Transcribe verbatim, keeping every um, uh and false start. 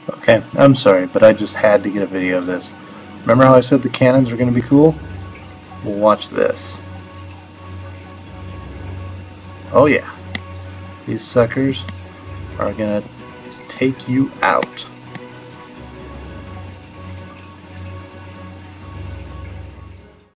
Okay, I'm sorry, but I just had to get a video of this. Remember how I said the cannons were going to be cool? Well, watch this. Oh yeah, these suckers are going to take you out.